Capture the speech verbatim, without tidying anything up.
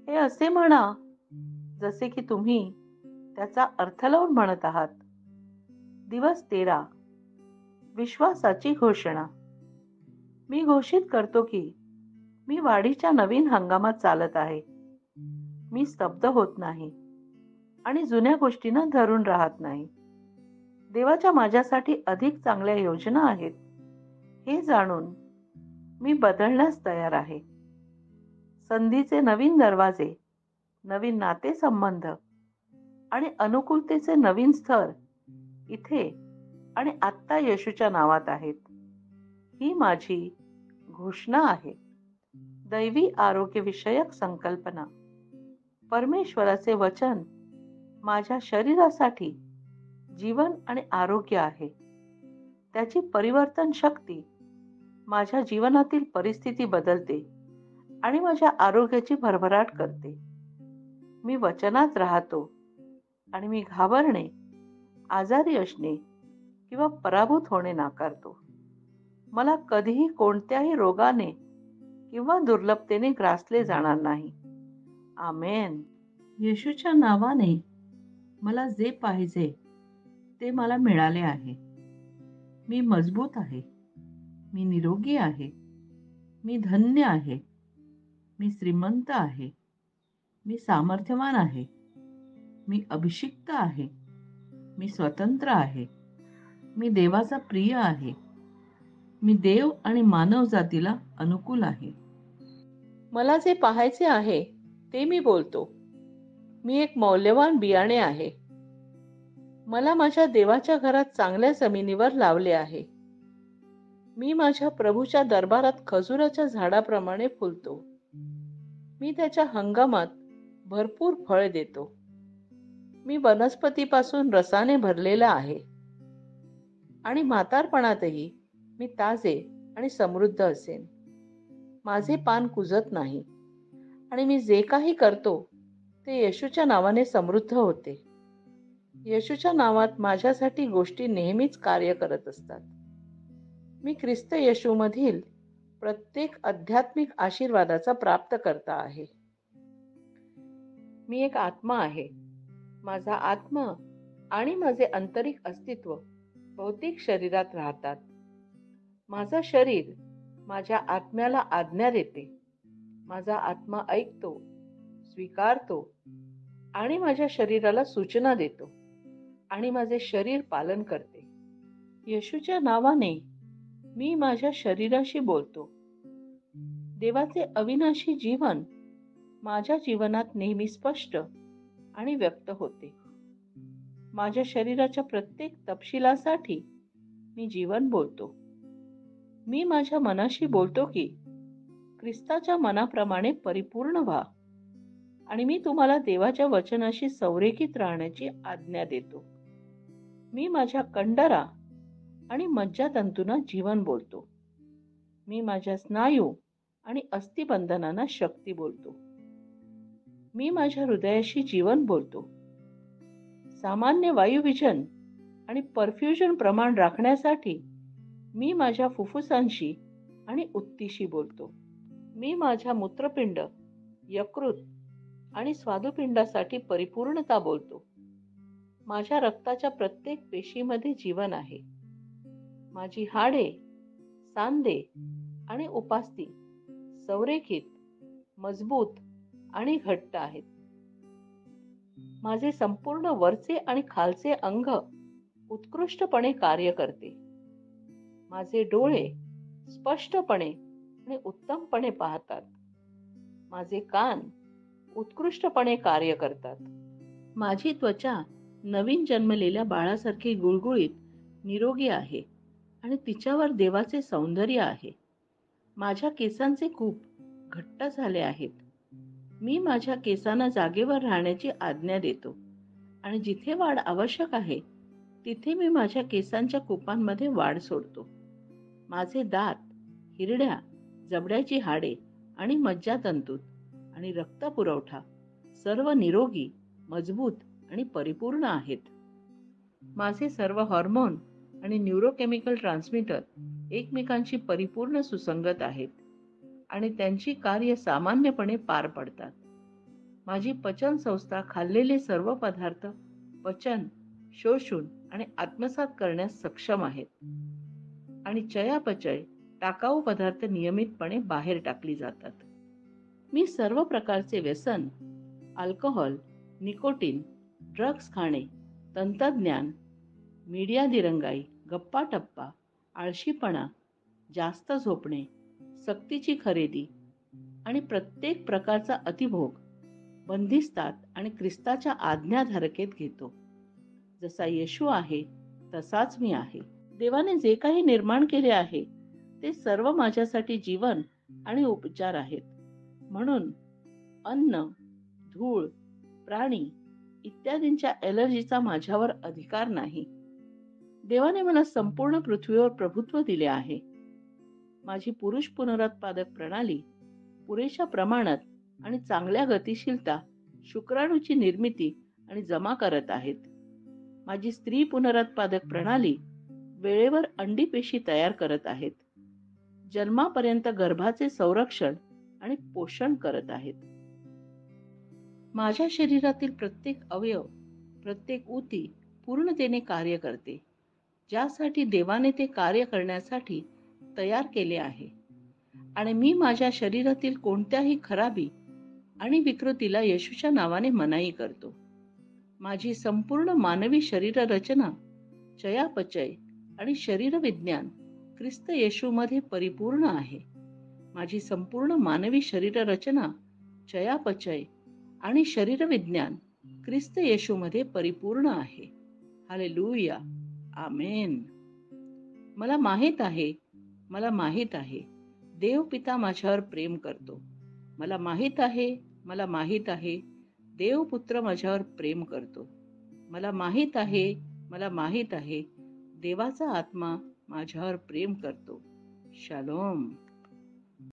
हे असे म्हणा जसे की तुम्ही त्याचा अर्थ लावून म्हणत आहात. दिवस तेरा. विश्वासाची घोषणा. मी घोषित करतो की मी वाढीच्या नवीन हंगामात चालत आहे. मी स्तब्ध होत नाही आणि जुन्या गोष्टींना धरून राहत नाही. देवाच्या माझ्यासाठी अधिक चांगल्या योजना आहेत हे जाणून मी बदलण्यास तयार आहे. संधीचे नवीन दरवाजे, नवीन नातेसंबंध आणि अनुकूलतेचे नवीन स्तर इथे आणि आत्ता येशूच्या नावात आहेत. ही माझी घोषणा आहे. दैवी आरोग्यविषयक संकल्पना. परमेश्वराचे वचन माझ्या शरीरासाठी जीवन आणि आरोग्य आहे. त्याची परिवर्तन शक्ती माझ्या जीवनातील परिस्थिती बदलते आणि माझ्या आरोग्याची भरभराट करते. मी वचनात राहतो आणि मी घाबरणे, आजारी असणे किंवा पराभूत होणे नाकारतो. मला कधीही कोणत्याही रोगाने किंवा दुर्लभतेने ग्रासले जाणार नाही. आमेन. येशूच्या नावाने मला जे पाहिजे ते मला मिळाले आहे. मी मजबूत आहे. मी निरोगी आहे. मी धन्य आहे. मी श्रीमंत आहे. मी सामर्थ्यवान आहे. मी अभिषिक्त आहे. मी स्वतंत्र आहे. मी देवाचा प्रिय आहे. मी देव आणि मानव जातीला अनुकूल आहे. मला जे पाहायचे आहे ते मी बोलतो. मी एक मौल्यवान बियाणे आहे. मला माझ्या देवाच्या घरात चांगल्या जमिनीवर लावले आहे. मी माझ्या प्रभूच्या दरबारात खजुराच्या झाडाप्रमाणे फुलतो. मी त्याच्या हंगामात भरपूर फळ देतो. मी वनस्पतीपासून रसाने भरलेला आहे आणि म्हातारपणातही मी ताजे आणि समृद्ध असेन. माझे पान कुजत नाही आणि मी जे काही करतो ते येशूच्या नावाने समृद्ध होते. येशूच्या नावात माझ्यासाठी गोष्टी नेहमीच कार्य करत असतात. मी ख्रिस्त येशूमधील प्रत्येक आध्यात्मिक आशीर्वादाचा प्राप्त करता आहे. मी एक आत्मा आहे. माझा आत्मा आणि माझे आंतरिक अस्तित्व भौतिक शरीरात राहतात. माझं शरीर माझ्या आत्म्याला आज्ञा देते. माझा आत्मा ऐकतो, स्वीकारतो आणि माझ्या शरीराला सूचना देतो आणि माझे शरीर पालन करते. येशूच्या नावाने मी माझ्या शरीराशी बोलतो. देवाचे अविनाशी जीवन माझ्या जीवनात नेहमी स्पष्ट आणि व्यक्त होते. माझ्या शरीराच्या प्रत्येक तपशिलासाठी मी जीवन बोलतो. मी माझ्या मनाशी बोलतो की ख्रिस्ताच्या मनाप्रमाणे परिपूर्ण व्हा आणि मी तुम्हाला देवाच्या वचनाशी संरेखित राहण्याची आज्ञा देतो. मी माझ्या कंडरा आणि मज्जातंतूंना जीवन बोलतो. मी माझ्या स्नायू आणि अस्थिबंधनांना शक्ती बोलतो. मी माझ्या हृदयाशी जीवन बोलतो. सामान्य वायुविजन आणि परफ्युजन प्रमाण राखण्यासाठी मी माझ्या फुफ्फुसांशी आणि उत्तीशी बोलतो. मी माझ्या मूत्रपिंड, यकृत आणि स्वादुपिंडासाठी परिपूर्णता बोलतो. माझ्या रक्ताच्या प्रत्येक पेशीमध्ये जीवन आहे. माझी हाडे, सांधे आणि उपास्थी संरेखित, मजबूत आणि घट्ट आहेत. माझे संपूर्ण वरचे आणि खालचे अंग उत्कृष्टपणे कार्य करते. माझे डोळे स्पष्टपणे आणि उत्तमपणे पाहतात. माझे कान उत्कृष्टपणे कार्य करतात. माझी त्वचा नवीन जन्मलेल्या बाळासारखी गुळगुळीत, निरोगी आहे आणि तिच्यावर देवाचे सौंदर्य आहे. माझ्या केसांचे कूप घट्ट झाले आहेत. मी माझ्या केसांना जागेवर राहण्याची आज्ञा देतो आणि जिथे वाढ आवश्यक आहे तिथे मी माझ्या केसांच्या कूपांमध्ये वाढ सोडतो. माझे दात, हिरड्या, जबड्याची हाडे आणि मज्जातंतू आणि रक्तपुरवठा सर्व निरोगी, मजबूत आणि परिपूर्ण आहेत. माझे सर्व हॉर्मोन आणि न्यूरोकेमिकल ट्रान्समीटर एकमेकांशी परिपूर्ण सुसंगत आहेत आणि त्यांची कार्य सामान्यपणे पार पडतात. माझी पचन संस्था खाल्लेले सर्व पदार्थ पचन, शोषून आणि आत्मसात करण्यास सक्षम आहेत आणि चयापचय टाकाऊ पदार्थ नियमितपणे बाहेर टाकली जातात. मी सर्व प्रकारचे व्यसन, अल्कोहोल, निकोटीन, ड्रग्ज खाणे, तंत्रज्ञान, मीडिया दिरंगाई, गप्पा-टप्पा, आळशीपणा, जास्त झोपणे, सक्तीची खरेदी आणि प्रत्येक प्रकारचा अतिभोग बंदिस्तात आणि ख्रिस्ताच्या आज्ञाधारकेत घेतो. जसा येशू आहे तसाच मी आहे. देवाने जे काही निर्माण केले आहे ते सर्व माझ्यासाठी जीवन आणि उपचार आहेत. म्हणून अन्न, धूळ, प्राणी इत्यादींच्या एलर्जीचा माझ्यावर अधिकार नाही. देवाने मला संपूर्ण पृथ्वीवर प्रभुत्व दिले आहे. माझी पुरुष पुनरुत्पादक प्रणाली पुरेशा प्रमाणात आणि चांगल्या गतिशीलता शुक्राणूची निर्मिती आणि जमा करत आहेत. माझी स्त्री पुनरुत्पादक प्रणाली वेळेवर अंडी पेशी तयार करत आहेत. जन्मापर्यंत गर्भाचे संरक्षण आणि पोषण करत आहेत. माझ्या शरीरातील प्रत्येक अवयव, प्रत्येक ऊती पूर्णतेने कार्य करते, ज्यासाठी देवाने ते कार्य करण्यासाठी तयार केले आहे. आणि मी माझ्या शरीरातील कोणत्याही खराबी आणि विकृतीला येशूच्या नावाने मनाई करतो. माझी संपूर्ण मानवी शरीर रचना, चयापचय आणि शरीर विज्ञान ख्रिस्त येशूमध्ये परिपूर्ण आहे. माझी संपूर्ण मानवी शरीर रचना, चयापचय आणि शरीर विज्ञान ख्रिस्त येशूमध्ये परिपूर्ण आहे. Hallelujah, amen. मला माहित आहे, मला माहित आहे, देव पिता माझ्यावर प्रेम करतो. मला माहित आहे, मला माहित आहे, देव पुत्र माझ्यावर प्रेम करतो. मला माहित आहे, मला माहित आहे, देवाचा आत्मा माझ्यावर प्रेम करतो. शालोम.